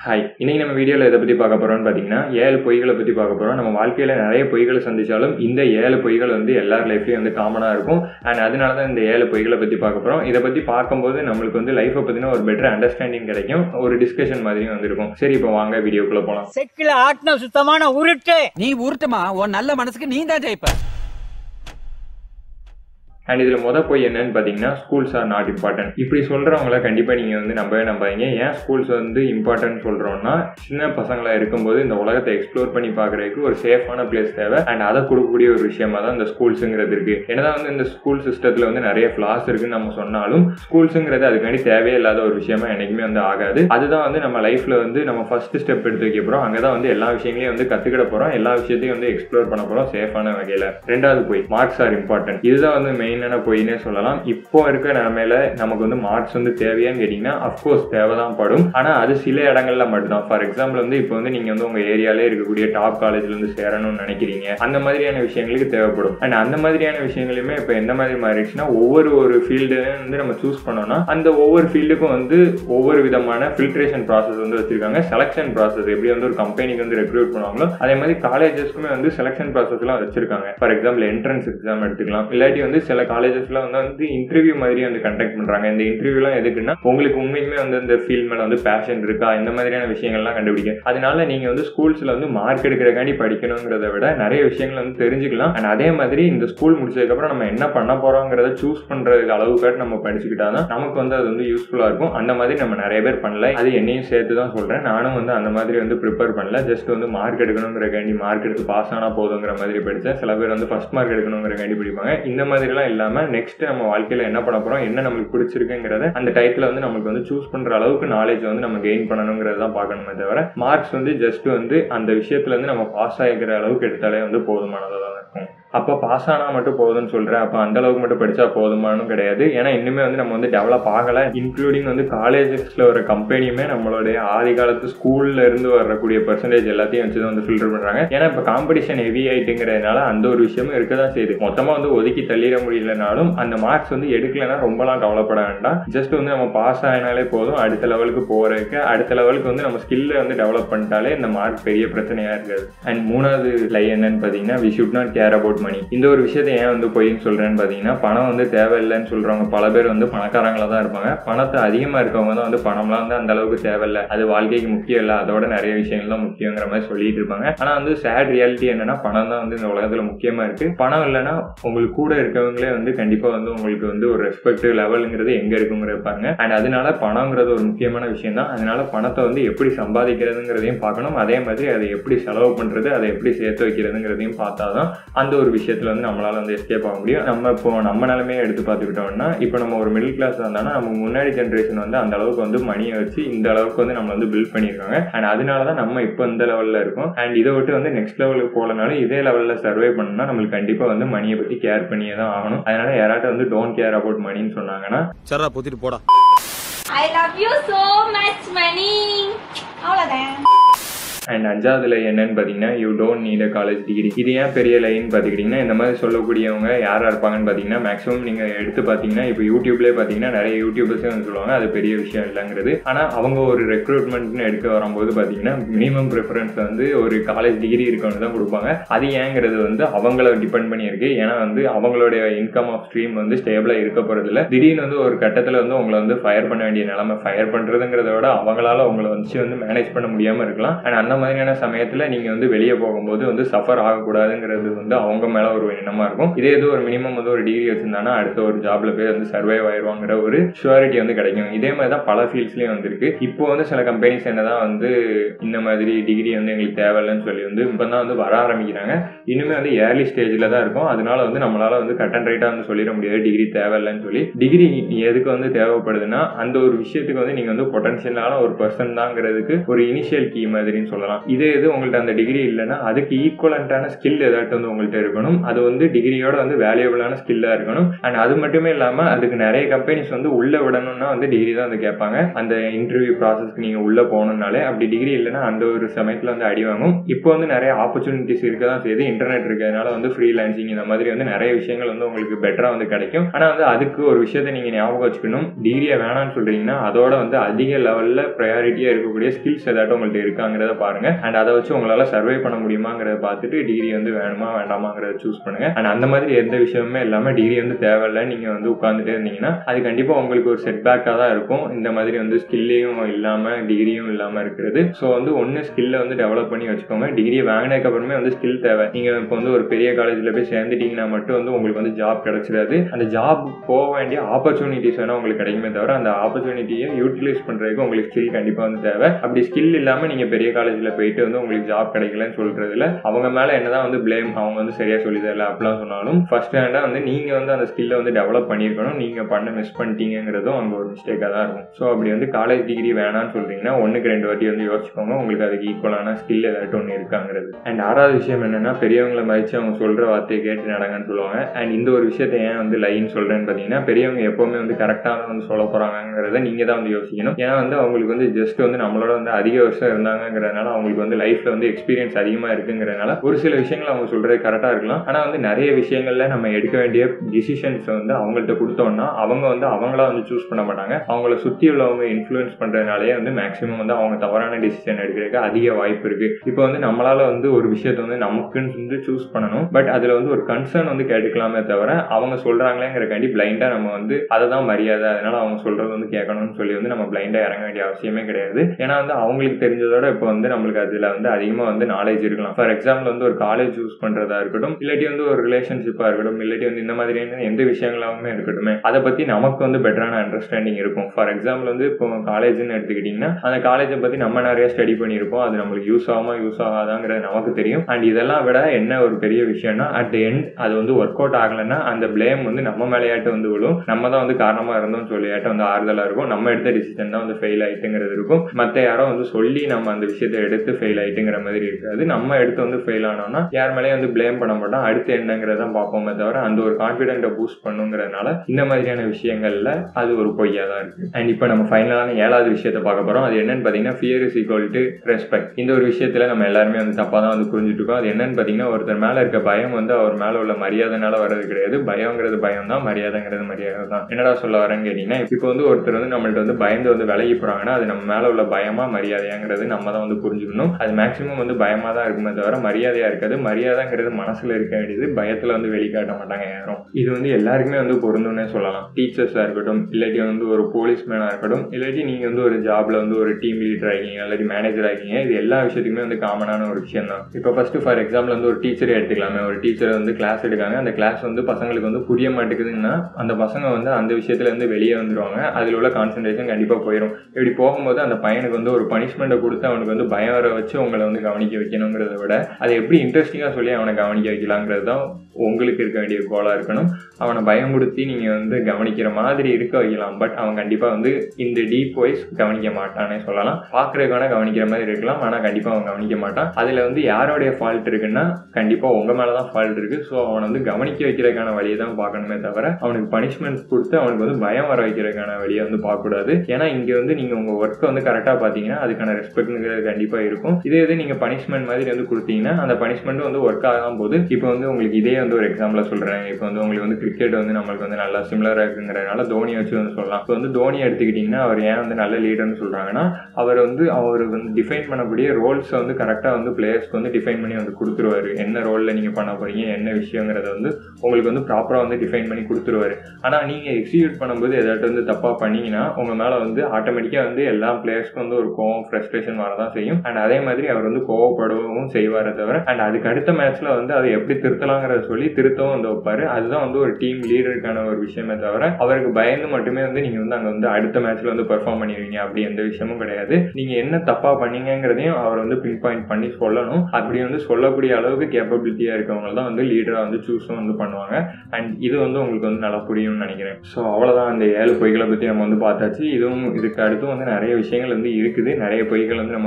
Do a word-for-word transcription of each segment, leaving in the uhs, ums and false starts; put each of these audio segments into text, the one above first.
Hi, இன்னைக்கு நம்ம வீடியோவில் எதை பற்றி பார்க்க போகிறோம்னு பார்த்தீங்கன்னா ஏழு பொய்களை பற்றி பார்க்க போகிறோம். நம்ம வாழ்க்கையில் நிறைய பொய்களை சந்திச்சாலும் இந்த ஏழு பொய்கள் வந்து எல்லார் லைஃப்லையும் வந்து காமனாக இருக்கும். அண்ட் அதனால தான் இந்த ஏழு பொய்களை பற்றி பார்க்க போகிறோம். இதை பற்றி பார்க்கும்போது நம்மளுக்கு வந்து லைஃப்பை பற்றின ஒரு பெட்டர் அண்டர்ஸ்டாண்டிங் கிடைக்கும், ஒரு டிஸ்கஷன் மாதிரியும் வந்துருக்கும். சரி, இப்போ வாங்க வீடியோக்குள்ளே போகலாம். செக்கில ஆட்டின சுத்தமான உருட்டு. நீ உருட்டுமா, உன் நல்ல மனசுக்கு நீ தான் ஜெயிப்ப. அண்ட் இதில் மொதல் போய் என்னன்னு பார்த்தீங்கன்னா ஸ்கூல்ஸ் ஆர் நாட் இம்பார்ட்டன்ட். இப்படி சொல்கிறவங்கள கண்டிப்பாக நீங்கள் வந்து நம்பவே நம்பாதீங்க. ஏன் ஸ்கூல்ஸ் வந்து இம்பார்ட்டன்ட் சொல்கிறோன்னா, சின்ன பசங்களாக இருக்கும்போது இந்த உலகத்தை எக்ஸ்ப்ளோர் பண்ணி பார்க்குறதுக்கு ஒரு சேஃபான பிளேஸ் தேவை. அண்ட் அதை கொடுக்கக்கூடிய ஒரு விஷயமா தான் இந்த ஸ்கூல்ஸுங்கிறது இருக்குது. என்னதான் வந்து இந்த ஸ்கூல் சிஸ்டத்தில் வந்து நிறைய ஃப்ளாஸ் இருக்குன்னு நம்ம சொன்னாலும் ஸ்கூல்ஸுங்கிறது அதுக்காண்டி தேவையே இல்லாத ஒரு விஷயமா என்றைக்குமே வந்து ஆகாது. அதுதான் வந்து நம்ம லைஃப்பில் வந்து நம்ம ஃபர்ஸ்ட் ஸ்டெப் எடுத்து வைக்க போகிறோம். அங்கே தான் வந்து எல்லா விஷயங்களையும் வந்து கற்றுக்கிட போகிறோம், எல்லா விஷயத்தையும் வந்து எக்ஸ்ப்ளோர் பண்ண போகிறோம் சேஃபான வகையில். ரெண்டாவது போய் மார்க்ஸ் ஆர் இம்பார்ட்டன்ட். இதுதான் வந்து மெயின் பொய்னே சொல்லலாம். இப்போ இருக்க நிலைமையில நமக்கு வந்து மார்க்ஸ் வந்து தேவையான்னு கேட்டீங்கன்னா அஃப்கோர்ஸ் தேவைதான் படும். ஆனா அது சில இடங்கள்ல மட்டும்தான். ஃபார் எக்ஸாம்பிள் வந்து இப்போ வந்து நீங்க வந்து உங்க ஏரியாலே இருக்கக்கூடிய டாப் காலேஜ்ல இருந்து சேரணும்னு நினைக்கிறீங்க, அந்த மாதிரியான விஷயங்களுக்கு தேவைப்படும். அண்ட் அந்த மாதிரியான விஷயங்களுமே இப்போ எந்த மாதிரி மாறிடுச்சுன்னா, ஒவ்வொரு ஒரு ஃபீல்டு வந்து நம்ம சூஸ் பண்ணோம்னா அந்த ஒவ்வொரு ஃபீல்டுக்கும் வந்து ஒவ்வொரு விதமான ஃபில்ட்ரேஷன் ப்ராசஸ் வந்து வச்சிருக்காங்க. செலக்ஷன் ப்ராசஸ் எப்படி வந்து ஒரு கம்பெனிக்கு வந்து ரெக்ரூட் பண்ணுவாங்களோ அதே மாதிரி காலேஜஸ்க்குமே வந்து செலக்ஷன் ப்ராசஸ் எல்லாம் வச்சிருக்காங்க. ஃபார் எக்ஸாம்பிள் என்ட்ரன்ஸ் எக்ஸாம் எடுத்துக்கலாம். இல்லாட்டி வந்து சில காலேஜஸ் வந்து இன்டர்வியூ மாதிரி வந்து கண்டக்ட் பண்றாங்க. இந்த இன்டர்வியூ எல்லாம் எதுக்குன்னா, உங்களுக்கு உண்மையுமே வந்து இந்த ஃபீல்ட் மேல வந்து பேஷன் இருக்கா, இந்த மாதிரியான விஷயங்கள்லாம் கண்டுபிடிக்க. அதனால நீங்க வந்து ஸ்கூல்ஸ்ல வந்து மார்க் எடுக்கிறக்காண்டி படிக்கணுங்கிறத விட நிறைய விஷயங்கள் வந்து தெரிஞ்சுக்கலாம். அண்ட் அதே மாதிரி இந்த ஸ்கூல் முடிச்சதுக்கு அப்புறம் நம்ம என்ன பண்ண போறோங்கிறத சூஸ் பண்றதுக்கு அளவுக்கு நம்ம படிச்சுக்கிட்டாதான் நமக்கு வந்து அது வந்து யூஸ்ஃபுல்லா இருக்கும். அந்த மாதிரி நம்ம நிறைய பேர் பண்ணல, அது என்னையும் சேர்த்து தான் சொல்றேன். நானும் வந்து அந்த மாதிரி வந்து ப்ரிப்பேர் பண்ணல. ஜஸ்ட் வந்து மார்க் எடுக்கணுங்கிறக்காண்டி மார்க் எடுத்து பாஸ் ஆனா போதுங்கிற மாதிரி படிச்சேன். சில பேர் வந்து ஃபர்ஸ்ட் மார்க் எடுக்கணுங்கிறக்காண்டி படிப்பாங்க. இந்த மாதிரி எல்லாம் இல்லாம நெக்ஸ்ட் நம்ம வாழ்க்கையில என்ன பண்ண போறோம், என்ன நம்மளுக்கு பிடிச்சிருக்குங்கிறத அந்த டைத்துல வந்து நமக்கு வந்து சூஸ் பண்ற அளவுக்கு நாலேஜ் வந்து நம்ம கெயின் பண்ணணுங்கிறத தான் பார்க்கணுமே தவிர மார்க்ஸ் வந்து ஜஸ்ட் வந்து அந்த விஷயத்துல இருந்து நம்ம பாஸ் ஆகிக்கிற அளவுக்கு எடுத்தாலே வந்து போதுமானதாக தான் இருக்கும். அப்போ பாஸ் ஆனால் மட்டும் போதும்னு சொல்கிறேன், அப்போ அந்த அளவுக்கு மட்டும் படித்தா போதுமானும் கிடையாது. ஏன்னா இன்னுமே வந்து நம்ம வந்து டெவலப் ஆகலை. இன்க்ளூடிங் வந்து காலேஜஸில் வர கம்பெனியுமே நம்மளுடைய ஆதி காலத்து ஸ்கூலில் இருந்து வரக்கூடிய பர்சன்டேஜ் எல்லாத்தையும் வச்சு தான் வந்து ஃபில்டர் பண்ணுறாங்க. ஏன்னா இப்போ காம்படிஷன் ஹெவி ஆகிட்டுங்கிறதுனால அந்த ஒரு விஷயமும் இருக்க தான் செய்யுது. மொத்தமாக வந்து ஒதுக்கி தள்ளிட முடியலனாலும் அந்த மார்க்ஸ் வந்து எடுக்கலைன்னா ரொம்பலாம் கவலைப்பட வேண்டாம். ஜஸ்ட் வந்து நம்ம பாஸ் ஆகினாலே போதும். அடுத்த லெவலுக்கு போகிறதுக்கு அடுத்த லெவலுக்கு வந்து நம்ம ஸ்கில்லை வந்து டெவலப் பண்ணிட்டாலே இந்த மார்க் பெரிய பிரச்சனையாக இருக்காது. அண்ட் மூணாவது லை என்னன்னு பார்த்தீங்கன்னா, we should not care about money. இந்த ஒரு விஷயத்தை ஏன் வந்து பொய்ன்னு சொல்றேன்னு பாத்தீங்கன்னா, பணம் வந்து தேவையில்லைன்னு சொல்றவங்க பல பேர் வந்து பணக்காரங்களா தான் இருப்பாங்க. பணத்தை அதிகமா இருக்கவங்க தான் வந்து பணம்லாம் வந்து அந்த அளவுக்கு தேவையில்லை, அது வாழ்க்கைக்கு முக்கியம் இல்லை, அதோட நிறைய விஷயங்கள் தான் முக்கியங்கிற மாதிரி சொல்லிட்டு இருப்பாங்க. ஆனா வந்து சேட் ரியாலிட்டி என்னன்னா, பணம் தான் வந்து இந்த உலகத்துல முக்கியமா இருக்கு. பணம் இல்லைன்னா உங்களுக்கு கூட இருக்கவங்களே வந்து கண்டிப்பா வந்து உங்களுக்கு வந்து ஒரு ரெஸ்பெக்ட் லெவலுங்கிறது எங்க இருக்குங்கிற இருப்பாங்க. அண்ட் அதனால பணம்ங்கிறது ஒரு முக்கியமான விஷயம் தான். அதனால பணத்தை வந்து எப்படி சம்பாதிக்கிறதுங்கிறதையும் பார்க்கணும். அதே மாதிரி அதை எப்படி செலவு பண்றது, அதை எப்படி சேர்த்து வைக்கிறதுங்கிறதையும் பார்த்தாதான் அந்த ஒரு விஷயத்துல வந்து நம்மளால வந்து எஸ்கேப் ஆக முடியும். நம்ம இப்போ நம்ம நிலைமையை எடுத்து பார்த்துக்கிட்டோம்னா, இப்போ நம்ம ஒரு மிடில் கிளாஸ் வந்தோம்னா நம்ம முன்னாடி ஜென்ரேஷன் வந்து அந்த அளவுக்கு வந்து மணியை வச்சு இந்த அளவுக்கு வந்து நம்ம வந்து பில்ட் பண்ணியிருக்காங்க. அண்ட் அதனாலதான் நம்ம இப்போ இந்த லெவல்ல இருக்கோம். அண்ட் இதை விட்டு வந்து நெக்ஸ்ட் லெவலுக்கு போலனாலும் இதே லெவல்ல சர்வே பண்ணணும்னா நம்மளுக்கு கண்டிப்பா வந்து மணியை பத்தி கேர் பண்ணியே தான் ஆகணும். அதனால யாராட்டும் வந்து டோன்ட் கேர் அபவுட் மணின்னு சொன்னாங்கன்னா, சரா பொத்திட்டு போடா. I love you so much, money. அவ்வளவுதான். அண்ட் அஞ்சாவதுல என்னன்னு பார்த்தீங்கன்னா, you don't need a college degree. இது ஏன் பெரிய லைன் பார்த்துக்கிட்டிங்கன்னா, இந்த மாதிரி சொல்லக்கூடியவங்க யாராக இருப்பாங்கன்னு பார்த்தீங்கன்னா, மேக்ஸிமம் நீங்கள் எடுத்து பார்த்தீங்கன்னா இப்போ யூடியூப்லேயே பார்த்தீங்கன்னா நிறைய யூடியூபர்ஸே வந்து சொல்லுவாங்க அது பெரிய விஷயம் இல்லைங்கிறது. ஆனால் அவங்க ஒரு ரெக்ரூட்மெண்ட்னு எடுக்க வரும்போது பார்த்தீங்கன்னா மினிமம் ப்ரிஃபரன்ஸ் வந்து ஒரு காலேஜ் டிகிரி இருக்கவங்க தான் கொடுப்பாங்க. அது ஏங்கிறது வந்து அவங்கள டிபெண்ட் பண்ணியிருக்கு. ஏன்னா வந்து அவங்களுடைய இன்கம் ஆஃப் ஸ்ட்ரீம் வந்து ஸ்டேபிளாக இருக்க போகிறது இல்லை. திடீர்னு வந்து ஒரு கட்டத்தில் வந்து உங்களை வந்து ஃபயர் பண்ண வேண்டிய நிலைமை, ஃபயர் பண்ணுறதுங்கிறத விட அவங்களால உங்களை வச்சு வந்து மேனேஜ் பண்ண முடியாமல் இருக்கலாம். அண்ட் அந்த மாதிரியான சமயத்துல நீங்க வந்து வெளியே போகும்போது வந்து சஃபர் ஆகக்கூடாதுங்கிறது வந்து அவங்க மேல ஒரு எண்ணமா இருக்கும். இதே ஏதோ ஒரு மினிமம் வந்து ஒரு டிகிரி வச்சிருந்தானா அடுத்த ஒரு ஜாப்ல போய் வந்து சர்வைவ் ஆயிடுவாங்கிற ஒரு ஷூரிட்டி வந்து கிடைக்கும். இதே மாதிரி தான் பல ஃபீல்ட்ஸ்லயும் வந்துருக்கு. இப்போ வந்து சில கம்பெனிஸ் என்னதான் வந்து இந்த மாதிரி டிகிரி வந்து எங்களுக்கு தேவையில்லைன்னு சொல்லி வந்து இப்பதான் வந்து வர ஆரம்பிக்கிறாங்க. இன்னுமே வந்து ஏர்லி ஸ்டேஜ்ல தான் இருக்கும். அதனால வந்து நம்மளால வந்து கட் அண்ட் ரைட்டா வந்து சொல்லிட முடியாது டிகிரி தேவையில்லைன்னு சொல்லி. டிகிரி எதுக்கு வந்து தேவைப்படுதுன்னா, அந்த ஒரு விஷயத்துக்கு வந்து நீங்க வந்து பொட்டன்ஷியலான ஒரு பர்சன் தாங்கிறதுக்கு ஒரு இனிஷியல் கீ மாதிரின்னு சொல்லலாம். சொல்லலாம். இதே இது உங்கள்ட்ட அந்த டிகிரி இல்லைன்னா அதுக்கு ஈக்குவலண்டான ஸ்கில் ஏதாட்டும் வந்து உங்கள்கிட்ட இருக்கணும். அது வந்து டிகிரியோட வந்து வேல்யூபிளான ஸ்கில்லா இருக்கணும். அண்ட் அது மட்டுமே இல்லாம அதுக்கு நிறைய கம்பெனிஸ் வந்து உள்ள விடணும்னா வந்து டிகிரி தான் வந்து கேட்பாங்க. அந்த இன்டர்வியூ ப்ராசஸ்க்கு நீங்க உள்ள போகணும்னாலே. அப்படி டிகிரி இல்லைன்னா அந்த ஒரு சமயத்துல வந்து அடி வாங்கும். இப்போ வந்து நிறைய ஆப்பர்ச்சுனிட்டிஸ் இருக்க தான் செய்யுது. இன்டர்நெட் இருக்கிறதுனால வந்து ஃப்ரீலான்சிங் இந்த மாதிரி வந்து நிறைய விஷயங்கள் வந்து உங்களுக்கு பெட்டரா வந்து கிடைக்கும். ஆனா வந்து அதுக்கு ஒரு விஷயத்தை நீங்க ஞாபகம் வச்சுக்கணும். டிகிரியை வேணாம்னு சொல்றீங்கன்னா அதோட வந்து அதிக லெவல்ல ப்ரையாரிட்டியா இருக்கக்கூடிய ஸ்கில்ஸ் ஏதாட்டும் உங்கள்ட்ட இருக்காங்கிறத பாருங்க. அண்ட் அதை வச்சு உங்களால சர்வை பண்ண முடியுமாங்கிறத பார்த்துட்டு டிகிரி வந்து வேணுமா வேண்டாமாங்கிறத சூஸ் பண்ணுங்க. அண்ட் அந்த மாதிரி எந்த விஷயமுமே இல்லாம டிகிரி வந்து தேவையில்லை நீங்க வந்து உட்கார்ந்துட்டே இருந்தீங்கன்னா அது கண்டிப்பா உங்களுக்கு ஒரு செட் பேக்கா தான் இருக்கும். இந்த மாதிரி வந்து ஸ்கில்லையும் இல்லாம டிகிரியும் இல்லாம இருக்கிறது. ஸோ வந்து ஒன்னு ஸ்கில்ல வந்து டெவலப் பண்ணி வச்சுக்கோங்க. டிகிரி வாங்கினதுக்கு அப்புறமே வந்து ஸ்கில் தேவை. நீங்க இப்போ வந்து ஒரு பெரிய காலேஜ்ல போய் சேர்ந்துட்டீங்கன்னா மட்டும் வந்து உங்களுக்கு வந்து ஜாப் கிடைச்சிடாது. அந்த ஜாப் போக வேண்டிய ஆப்பர்ச்சுனிட்டிஸ் வேணா உங்களுக்கு கிடைக்குமே தவிர அந்த ஆப்பர்ச்சுனிட்டியை யூட்டிலைஸ் பண்றதுக்கு உங்களுக்கு ஸ்கில் கண்டிப்பா வந்து தேவை. அப்படி ஸ்கில் இல்லாம நீங்க பெரிய காலேஜ்ல போயிட்டு வந்து உங்களுக்கு ஜாப் கிடைக்கலன்னு சொல்றதுல அவங்க மேல என்னதான் வந்து பிளேம், அவங்க வந்து சரியா சொல்லி தரல அப்படிலாம் சொன்னாலும் ஃபர்ஸ்ட் ஹேண்டா வந்து நீங்க வந்து அந்த ஸ்கில்லை வந்து டெவலப் பண்ணிருக்கணும். நீங்க பண்ண மிஸ் பண்ணிட்டீங்கிறதும் அங்க ஒரு மிஸ்டேக்கா தான் இருக்கும். ஸோ அப்படி வந்து காலேஜ் டிகிரி வேணாம்னு சொல்றீங்கன்னா ஒன்னுக்கு ரெண்டு வாட்டி வந்து யோசிச்சுக்கோங்க உங்களுக்கு அதுக்கு ஈக்குவலான ஸ்கில் ஏதாட்டும் ஒன்று இருக்காங்கிறது. அண்ட் ஆறாவது விஷயம் என்னன்னா பெரியவங்களை மதிச்சு அவங்க சொல்ற வார்த்தையை கேட்டு நடங்கன்னு சொல்லுவாங்க. அண்ட் இந்த ஒரு விஷயத்தை ஏன் வந்து லைன் சொல்றேன்னு பாத்தீங்கன்னா பெரியவங்க எப்பவுமே வந்து கரெக்டா தான் வந்து சொல்ல போறாங்கிறத நீங்க தான் வந்து யோசிக்கணும். ஏன்னா வந்து அவங்களுக்கு வந்து ஜஸ்ட் வந்து நம்மளோட வந்து அதிக வருஷம் இருந்தாங்கிறதுனால அவங்களுக்கு வந்து லைஃப்ல வந்து எக்ஸ்பீரியன்ஸ் அதிகமா இருக்குங்கிறதுனால ஒரு சில விஷயங்கள் அவங்க சொல்றது கரெக்டா இருக்கலாம். ஆனா வந்து நிறைய விஷயங்கள்ல நம்ம எடுக்க வேண்டிய டிசிஷன்ஸ் வந்து அவங்கள்ட்ட கொடுத்தோம்னா அவங்க வந்து அவங்களா வந்து சூஸ் பண்ண மாட்டாங்க. அவங்கள சுத்தி உள்ளவங்க இன்ஃப்ளூயன்ஸ் பண்றதுனாலே வந்து மேக்சிமம் வந்து அவங்க தவறான டிசிஷன் எடுக்கிறதுக்கு அதிக வாய்ப்பு இருக்கு. இப்போ வந்து நம்மளால வந்து ஒரு விஷயத்த வந்து நமக்குன்னு வந்து சூஸ் பண்ணணும். பட் அதுல வந்து ஒரு கன்சர்ன் வந்து கேட்டுக்கலாமே தவிர அவங்க சொல்றாங்களேங்கிறக்காண்டி பிளைண்டா நம்ம வந்து அதை தான் மரியாதை அதனால அவங்க சொல்றது வந்து கேட்கணும்னு சொல்லி வந்து நம்ம பிளைண்டா இறங்க வேண்டிய அவசியமே கிடையாது. ஏன்னா வந்து அவங்களுக்கு தெரிஞ்சதோட இப்போ வந்து நம்மளுக்கு அதுல வந்து அதிகமா வந்து நாலேஜ் இருக்கலாம். ஃபார் எக்ஸாம்பிள் வந்து ஒரு காலேஜ் சூஸ் பண்றதா இருக்கட்டும், இல்லாட்டி வந்து ஒரு ரிலேஷன்ஷிப்பா இருக்கட்டும், இல்லாட்டி வந்து இந்த மாதிரியான எந்த விஷயங்களாலுமே இருக்கட்டும் அதை பத்தி நமக்கு வந்து பெட்டரான அண்டர்ஸ்டாண்டிங் இருக்கும். ஃபார் எக்ஸாம்பிள் வந்து இப்போ காலேஜ்னு எடுத்துக்கிட்டீங்கன்னா அந்த காலேஜை பத்தி நம்ம நிறைய ஸ்டடி பண்ணியிருப்போம். அது நம்மளுக்கு யூஸ் ஆகுமா யூஸ் ஆகாதாங்கிறது நமக்கு தெரியும். அண்ட் இதெல்லாம் விட என்ன ஒரு பெரிய விஷயம்னா அட் தி எண்ட் அது வந்து ஒர்க் அவுட் ஆகலைன்னா அந்த பிளேம் வந்து நம்ம மேலையாட்டு வந்து விழும். நம்ம தான் வந்து காரணமா இருந்தோம்னு சொல்லியாட்டம் வந்து ஆறுதலா இருக்கும். நம்ம எடுத்த டிசிஷன் தான் வந்து ஃபெயில் ஆயிட்டுங்கிறது இருக்கும். மற்ற யாரோ வந்து சொல்லி நம்ம அந்த விஷயத்தை எடுத்து ஃபெயில் ஆயிட்டுங்கிற மாதிரி இருக்காது. நம்ம எடுத்து வந்து ஃபெயில் ஆனோம்னா யார் மேலேயும் வந்து பிளேம் பண்ண மாட்டோம். அடுத்து என்னங்கிறத பார்ப்போமே தவிர அந்த ஒரு கான்ஃபிடென்ட்டை பூஸ்ட் பண்ணுங்கிறதுனால இந்த மாதிரியான விஷயங்கள்ல அது ஒரு பொய்யா தான் இருக்கு. அண்ட் இப்போ நம்ம ஃபைனலான ஏழாவது விஷயத்தை பார்க்க போறோம். அது என்னன்னு பாத்தீங்கன்னா fear is equal to respect. இந்த ஒரு விஷயத்துல நம்ம எல்லாருமே வந்து தப்பா தான் வந்து புரிஞ்சுட்டு இருக்கோம். அது என்னன்னு பாத்தீங்கன்னா ஒருத்தர் மேல இருக்க பயம் வந்து அவர் மேல உள்ள மரியாதைனால வர்றது கிடையாது. பயங்கிறது பயம் தான், மரியாதைங்கிறது மரியாதை தான். என்னடா சொல்ல வரேன்னு கேட்டீங்கன்னா இப்போ வந்து ஒருத்தர் வந்து நம்மள்ட்ட வந்து பயந்து வந்து விலகி போறாங்கன்னா அது நம்ம மேல உள்ள பயமா மரியாதையாங்கிறது நம்ம தான் வந்து புரிஞ்சுக்கணும். அது மேக்சிமம் வந்து பயமா தான் இருக்குமே தவிர மரியாதையா இருக்காது. மரியாதைங்கிறது மனசுல இருக்க வேண்டியது, பயத்துல வந்து வெளிக்காட்ட மாட்டாங்க யாரும். இது வந்து எல்லாருக்குமே வந்து பொருந்தும்னே சொல்லலாம். டீச்சர்ஸா இருக்கட்டும், இல்லாட்டி வந்து ஒரு போலீஸ்மேனா இருக்கட்டும், இல்லாட்டி நீங்க வந்து ஒரு ஜாப்ல வந்து ஒரு டீம் லீடர் ஆகிங்க இல்லாட்டி மேனேஜர் ஆகிங்க, இது எல்லா விஷயத்துக்குமே வந்து காமனான ஒரு விஷயம் தான். இப்போ ஃபர்ஸ்ட் ஃபார் எக்ஸாம்பிள் வந்து ஒரு டீச்சரை எடுத்துக்கலாமே. ஒரு டீச்சர் வந்து கிளாஸ் எடுக்காங்க, அந்த கிளாஸ் வந்து பசங்களுக்கு வந்து புரிய மாட்டேங்குதுன்னா அந்த பசங்க வந்து அந்த விஷயத்துல இருந்து வெளியே வந்துருவாங்க. அதுல உள்ள கான்சென்ட்ரேஷன் கண்டிப்பா போயிடும். இப்படி போகும்போது அந்த பையனுக்கு வந்து ஒரு பனிஷ்மெண்ட்டை கொடுத்து அவனுக்கு வந்து பயம் வர வச்சு உங்களை வந்து கவனிக்க வைக்கணுங்கிறத விட அதை எப்படி இன்ட்ரெஸ்டிங்கா சொல்லி அவனை கவனிக்க வைக்கலாங்கிறது தான் உங்களுக்கு இருக்க வேண்டிய கோலா இருக்கணும். அவனை பயமுடுத்தி நீங்க வந்து கவனிக்கிற மாதிரி இருக்க வைக்கலாம். பட் அவன் கண்டிப்பா வந்து இந்த டீப் வைஸ் கவனிக்க மாட்டானே சொல்லலாம். பாக்குறதுக்கான கவனிக்கிற மாதிரி இருக்கலாம், ஆனா கண்டிப்பா அவன் கவனிக்க மாட்டான். அதுல வந்து யாரோடைய ஃபால்ட் இருக்குன்னா கண்டிப்பா உங்க மேலதான் ஃபால்ட் இருக்கு. ஸோ அவனை வந்து கவனிக்க வைக்கிறதுக்கான வழியை தான் பார்க்கணுமே தவிர அவனுக்கு பனிஷ்மெண்ட் கொடுத்து அவனுக்கு வந்து பயம் வர வைக்கிறதுக்கான வழியை வந்து பார்க்க கூடாது. ஏன்னா இங்க வந்து நீங்க உங்க ஒர்க்கை வந்து கரெக்டா பாத்தீங்கன்னா அதுக்கான ரெஸ்பெக்ட்ங்கிறது கண்டிப்பா இருக்கும். இதே இது நீங்க பனிஷ்மெண்ட் மாதிரி வந்து கொடுத்தீங்கன்னா அந்த பனிஷ்மெண்ட் வந்து ஒர்க் ஆகாம போது. இப்போ வந்து உங்களுக்கு இதே வந்து ஒரு எக்ஸாம்பிளா சொல்றேன். இப்போ வந்து உங்களுக்கு வந்து கிரிக்கெட் வந்து நம்மளுக்கு வந்து நல்லா சிமிலரா இருக்குங்கிறதுனால தோனியை வச்சு வந்து சொல்லலாம். இப்போ வந்து தோனி எடுத்துக்கிட்டீங்கன்னா அவர் ஏன் வந்து நல்ல லீடர்னு சொல்றாங்கன்னா அவர் வந்து அவர் வந்து டிஃபைன் பண்ணக்கூடிய ரோல்ஸ் வந்து கரெக்டா வந்து பிளேயர்ஸ்க்கு வந்து டிஃபைன் பண்ணி வந்து கொடுத்துருவாரு. என்ன ரோல்ல நீங்க பண்ண போறீங்க என்ன விஷயங்கிறத வந்து உங்களுக்கு வந்து ப்ராப்பரா வந்து டிஃபைன் பண்ணி கொடுத்துருவாரு. ஆனா நீங்க எக்ஸிக்யூட் பண்ணும்போது ஏதாட்டும் வந்து தப்பா பண்ணீங்கன்னா உங்க மேல வந்து ஆட்டோமேட்டிக்கா வந்து எல்லா பிளேயர்ஸ்க்கும் வந்து ஒரு கோவம் ஃப்ரஸ்ட்ரேஷன் வரதான் செய்யும். அண்ட் அதே மாதிரி அவர் வந்து கோவப்படவும் செய்வாரை தவிர அண்ட் அதுக்கு அடுத்த மேட்ச்ல வந்து அதை எப்படி திருத்தலாங்கிறத சொல்லி திருத்தவும் வந்து வைப்பாரு. அதுதான் வந்து ஒரு டீம் லீடருக்கான ஒரு விஷயமே தவிர அவருக்கு பயந்து மட்டுமே வந்து நீங்க வந்து அங்க வந்து அடுத்த மேட்ச்ல வந்து பெர்ஃபார்ம் பண்ணிடுவீங்க அப்படி எந்த விஷயமும் கிடையாது. நீங்க என்ன தப்பா பண்ணீங்கிறதையும் அவர் வந்து பின் பாயிண்ட் பண்ணி சொல்லணும். அப்படி வந்து சொல்லக்கூடிய அளவுக்கு கேப்பபிலிட்டியா இருக்கவங்க தான் வந்து லீடரா வந்து சூஸும் வந்து பண்ணுவாங்க. அண்ட் இது வந்து உங்களுக்கு வந்து நல்லா புரியும்னு நினைக்கிறேன். ஸோ அவ்வளவுதான் அந்த ஏழு பொய்களை பத்தி நம்ம வந்து பார்த்தாச்சு. இதுவும் இதுக்கு அடுத்தும் வந்து நிறைய விஷயங்கள் வந்து இருக்குது. நிறைய பொய்கள் வந்து நம்ம வந்து கேட்டிருக்கோம்.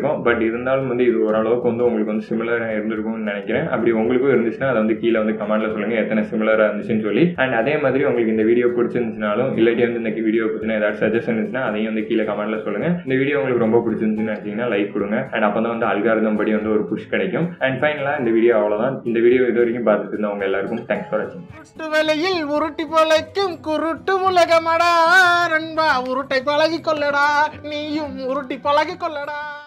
இருக்கும். பட் இருந்தாலும் வந்து இது ஓரளவுக்கு வந்து உங்களுக்கு வந்து சிமிலராக இருந்திருக்கும்னு நினைக்கிறேன். அப்படி உங்களுக்கும் இருந்துச்சுன்னா அதை வந்து கீழே வந்து கமெண்ட்ல சொல்லுங்க எத்தனை சிமிலராக இருந்துச்சுன்னு சொல்லி. அண்ட் அதே மாதிரி உங்களுக்கு இந்த வீடியோ பிடிச்சிருந்துச்சுனாலும் இல்லாட்டி வந்து இந்த வீடியோ பற்றின ஏதாவது சஜஷன் இருந்துச்சுன்னா அதையும் வந்து கீழே கமெண்ட்ல சொல்லுங்க. இந்த வீடியோ உங்களுக்கு ரொம்ப பிடிச்சிருந்துச்சுன்னு நினைச்சீங்கன்னா லைக் கொடுங்க. அண்ட் அப்போ தான் வந்து அல்காரிதம் படி வந்து ஒரு புஷ் கிடைக்கும். அண்ட் ஃபைனலாக இந்த வீடியோ அவ்வளோதான். இந்த வீடியோ இது வரைக்கும் பார்த்துட்டு இருந்தவங்க எல்லாருக்கும் தேங்க்ஸ் ஃபார் வாட்சிங். உருட்டு வேலையில் உருட்டி பொழைக்கும் குருட்டு உலகமடா நண்பா, உருட்டை பழகி கொள்ளடா, நீயும் உருட்டி பழகி கொள்ளடா.